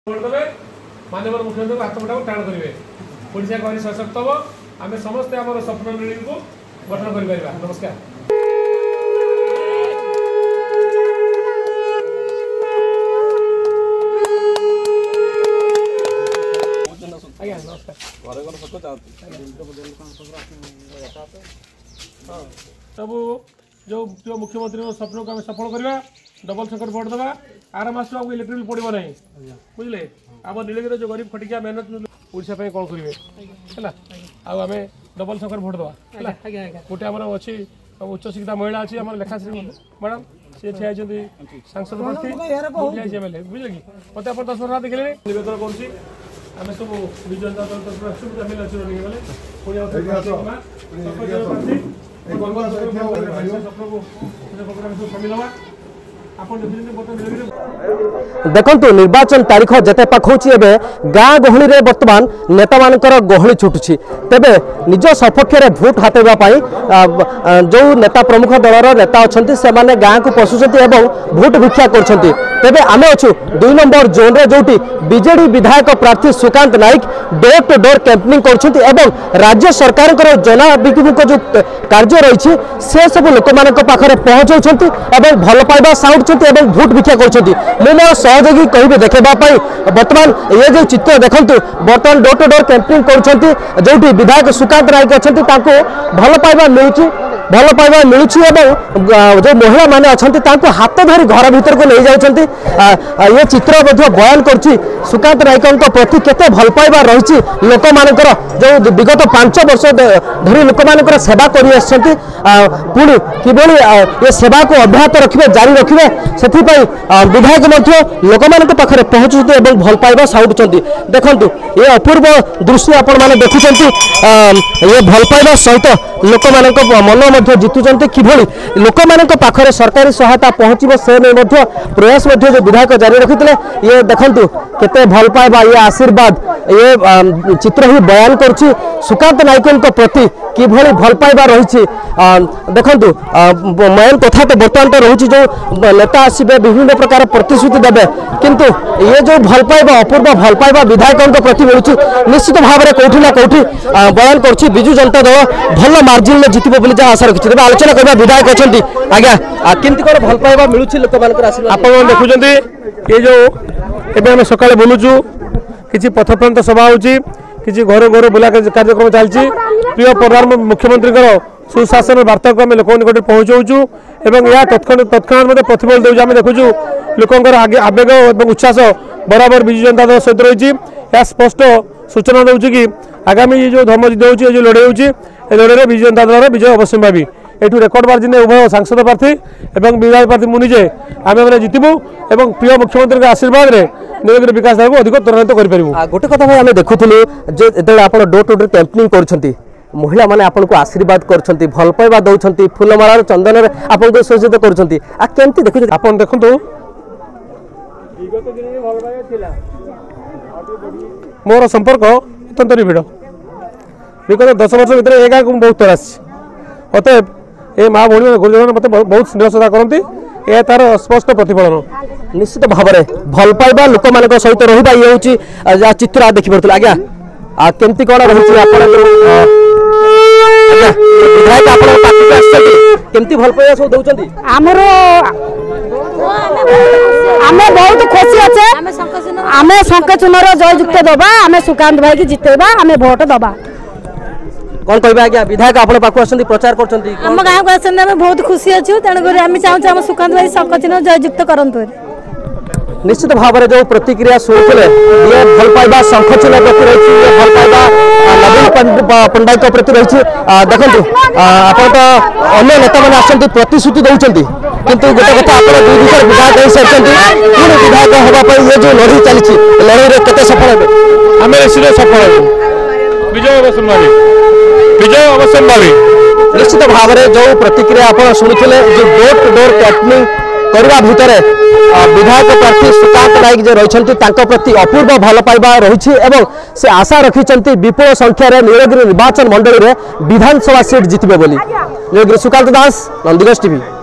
माननीय मुख्यमंत्री हाथ मुठा टाण करेंगे ओडिशा को सशक्त हम आम समस्ते आम स्वप्न नीति को गठन कर। नमस्कार। आज्ञा नमस्कार। सब जो जो मुख्यमंत्री स्वप्न को आम सफल करवा डबल संकट भोट देवा आर मास आमको इलेक्ट्रिक बिल पड़ो ना बुझे आम नीलगिरी जो गरीब खटिया मेहनत ओडिशा कौन करेंगे है आम डबल संकट भोट देवा गोटे आम अच्छी उच्च शिक्षित महिला अच्छी आम लेखाश्री मैडम सी ठिया सांसद प्रार्थी एमएलए बुझे कि मत आप 10 वर्ष देखिले निवेदन करें सब विजय जनता दल देखंतु निर्वाचन तारीख जते पाखौछि एबे गाँ गहली रे वर्तमान नेता मानकर गहली छुटुछि तेबे निज सपक्ष रे भोट हातेबा पाई जो नेता प्रमुख दलर नेता अछंती से माने गाँ को पसुछंती एवं भोट भिक्षा करछंती तेबे आमे अछु 2 नंबर जोन रे जोटी बीजेडी विधायक प्रार्थी Sukant Naik door to door campaigning करछंती एवं राज्य सरकार जना विमुख जो कार्य रही से सब लोक मानक पाखरे पहुंचौछंती एवं भल पाइबा साउंड एवं भोट भिक्षा करछंती मोर सहयोगी कहबे देखबा पाई वर्तमान ये जो चित्र देखंतु वर्तमान डोर टू डोर कैंपेनिंग करछंती जोटी विधायक सुकांत नाइक अछंती ताको भल पाइबा मिलुछि एवं जो महिला माने अछंती ताको हाथ धरी घर भीतर को नहीं जाउछंती ये चित्र मध्ये बयान करछि सुकांत नाइकଙ୍କ प्रति केते भल पाइबा रहिछि लोक मानकर जो विगत 5 वर्ष धरी लोक मानकर सेवा करि आछंती पुणी किबोली ये सेवा को अब्याहत रखिबे जारी रखिबे सेथि पई विधायक मध्ये लोक मानक पाखरे पहुंचुते एवं भल पाइबा साउडुछंती देखंतु ये अपूर्व दृश्य आपण माने देखुछंती ये भल पाइबा सहित लोक मानक मन मध्ये जितुछंती किबोली लोक मानक पाखरे सरकारी सहायता पहुंचीबो से नै मध्ये प्रयास मध्ये जो विधायक जारी रखितले ये देखंतु केते भल पाइबा ये आशीर्वाद ये चित्र ही बयान करछि सुकांत नाइकଙ୍କ प्रति किभली भल पाइबा रही देखंतु मेन कथा तो बर्तमान तो रही जो नेता आसबे विभिन्न प्रकार प्रतिश्रुति देवे किंतु ये जो भल पाइबा अपूर्व भल पाइबा विधायकों प्रति मिलूँ निश्चित भाव में कौटी ना कौटी बयान कर बिजु जनता दल भल मार्जिन में जितब बोली जहाँ आशा रखी तेज आलोचना करवा विधायक अच्छा आज्ञा केमती कौन भल पाइबा मिलूँ लोक मान आप देखुं ये जो एवं सकाଳେ बुलुचु किसी पथप्रांत सभा होची किसी घर घर बुला कार्यक्रम चलती प्रिय प्रधान मुख्यमंत्री सुशासन वार्ता को आम लोक निकट पहुँचाऊँ एवं यह तत्क्षणात प्रतिफल देव आम देखुचु लोकंर आवेग और उत्साह बराबर विजु जनता दल सहित रही स्पष्ट सूचना दूँ कि आगामी जो धर्मयुद्ध हो जो लड़ाई हो लड़ाई विजु जनता दल विजय अवश्य भावी एठू रेकर्ड मार्जिन उभय सांसद प्रार्थी और विधायक प्रार्थी मुनिजे आम मैंने जितबू और प्रिय मुख्यमंत्री आशीर्वाद में नीलगिरी विकास धारा को अधिक त्वरान्वित कर गोटे कथा भाई आम देखुलु जो आप डोर टू डोर कैंपेनिंग कर महिला माने आपन को आशीर्वाद करछंती भल पाइबा दउछंती फूलमाला चंदन रे आपन को सज्जित करछंती आ केमती देखु आपन देखंतु विगत दिन में भल पाइबा थिला मोर संपर्क अत्यंत निबिड़ विगत 10 वर्ष भीतर एगा को बहुत तरास अतएव ए माँ भौणी गुरुजन मत बहुत स्नेह श्रद्धा करती ए तार स्पष्ट प्रतिफलन निश्चित भाव में भल पाइबा लोक मान सहित रहा ये हूँ चित्र आ देखी पड़ता आज्ञा केमती कौन रही विधायक केमती भल पाइबा सब दउचंती हमर आमे बहुत खुशी अच्छे आमे शंखचूनर जययुक्त दबा आमे सुकांत भाई की जितेबा आमे भोट दबा कौन कहबा आज्ञा विधायक आपण पाखु आछंती प्रचार करछंती हम गांव को आछन हम बहुत खुशी अछि तण कर हम चाहू हम सुकांत भाई शंखचूनर जययुक्त करंतु निश्चित भाव में जो प्रतिक्रिया शुणुले ये भल पाइबा शंखचूल प्रति रही भल पाइबा नवीन पंडाई प्रति रही देखो आप अन्य नेता मैंने आसती प्रतिश्रुति दौरान किंतु गोटे कथा आप 2 विषय विधायक हो सारी पुणी विधायक होगापी ये जो लड़ाई चली लड़ाई केते सफल हे आम निश्चित सफल विजय अवश्य भावी निश्चित भाव में जो प्रतिक्रिया आप शुणुले जो डोर टू डोर कैंपेनिंग करवा भितर विधायक प्रार्थी सुकांत नाइक जो रही प्रति अपूर्व भल पाइबा रही से आशा रखिंट विपुल संख्यार नीलगिरी निर्वाचन मंडली में विधानसभा सीट जितबे बोली। नीलगिरी सुकांत दास, नंदीगंज टीवी।